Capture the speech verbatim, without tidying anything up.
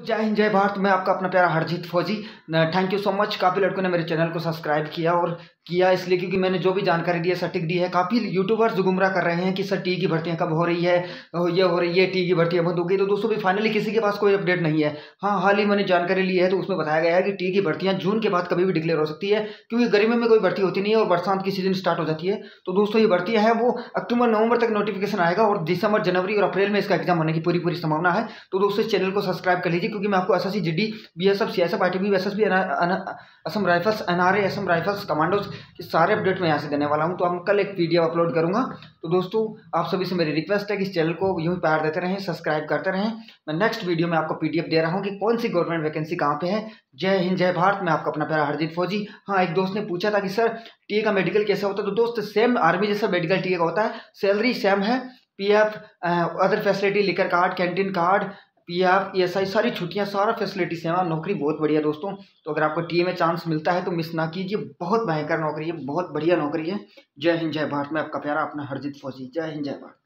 जय हिंद जय भारत। मैं आपका अपना प्यारा हरजीत फौजी। Thank you so much. काफ़ी लड़कों ने मेरे चैनल को सब्सक्राइब किया और किया इसलिए क्योंकि मैंने जो भी जानकारी दी है सटीक दी है। काफ़ी यूट्यूबर्स गुमराह कर रहे हैं कि सर टी की भर्तियां कब हो रही है, ये हो रही है, टी की भर्तियां बंद हो गई। तो दोस्तों भी फाइनली किसी के पास कोई अपडेट नहीं है। हाँ, हाल ही मैंने जानकारी ली है तो उसमें बताया गया है कि टी की भर्तियां जून के बाद कभी भी डिक्लेयर हो सकती है, क्योंकि गर्मी में कोई भर्ती होती नहीं है और बरसात की सीजन स्टार्ट हो जाती है। तो दोस्तों ये भर्तियां हैं वो अक्टूबर नवंबर तक नोटिफिकेशन आएगा और दिसंबर जनवरी और अप्रैल में इसका एग्जाम होने की पूरी पूरी संभावना है। तो दोस्तों इस चैनल को सब्सक्राइब कर लीजिए, क्योंकि मैं आपको SSC GD BSF CSF ITB SSB Assam rifles NRA Assam rifles commandos के सारे अपडेट मैं यहाँ से देने वाला हूँ। तो हम कल एक वीडियो अपलोड करूंगा। तो दोस्तों आप सभी से मेरी रिक्वेस्ट है कि इस चैनल को यूं ही प्यार देते रहें, सब्सक्राइब करते रहें। मैं नेक्स्ट वीडियो में आपको पीडीएफ दे रहा हूँ कि कौन सी गवर्नमेंट वैकेंसी कहाँ पे है। जय हिंद जय भारत। मैं आपका अपना प्यारा हरजीत फौजी। हाँ, एक दोस्त ने पूछा था कि सर टी का मेडिकल कैसा होता है। तो दोस्त सेम आर्मी जैसा मेडिकल टी का होता है, सैलरी सेम है, PF, other facility, liquor card, canteen card, PF, ESI, सारी छुट्टियां, सारा फैसिलिटी सेम है। नौकरी बहुत बढ़िया दोस्तों। तो अगर आपको टी में चांस मिलता है तो मिस ना कीजिए। बहुत भयंकर नौकरी है, बहुत बढ़िया नौकरी है। जय हिंद जय भारत। मैं आपका प्यारा अपना हरजीत फौजी। जय हिंद जय भारत।